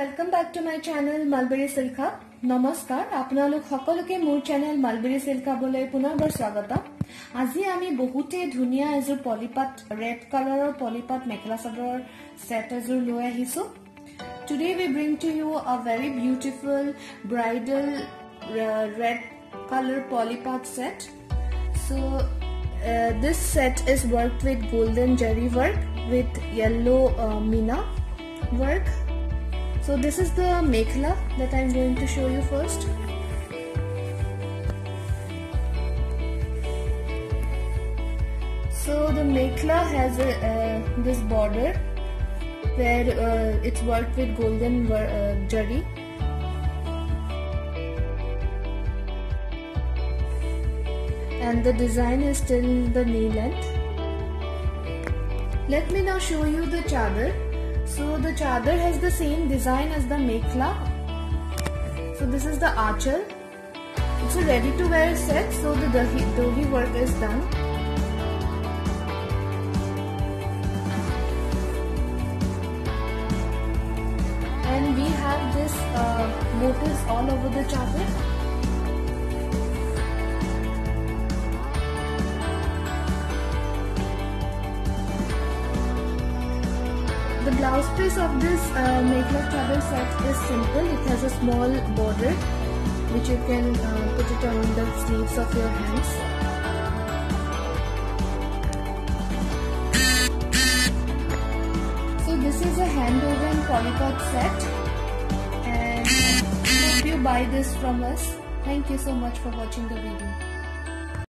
Welcome back to my channel Mulberry Silk Hub. Namaskar, আপোনালোক সকলোকে মোৰ channel Mulberry Silk Hub লৈ পুনৰবাৰ স্বাগতম। আজি আমি বহুতে ধুনিয়া এজোৰ পলিপাট red color পলিপাট mekhela chador set এজোৰ লৈ আহিছো। Today we bring to you a very beautiful bridal red color polypat set. So this set is worked with golden jari work with yellow mina work. So this is the mekhla that I am going to show you first. So the mekhla has this border where it's worked with golden jari. And the design is till the knee length. Let me now show you the chadar. So the chadar has the same design as the mekhla. So this is the achal. It's a ready to wear set, so the dohi work is done. And we have this motifs all over the chadar. The blouse piece of this mekhla chadar set is simple. It has a small border which you can put it on the sleeves of your hands. So this is a hand-woven polypat set, and hope you buy this from us. Thank you so much for watching the video.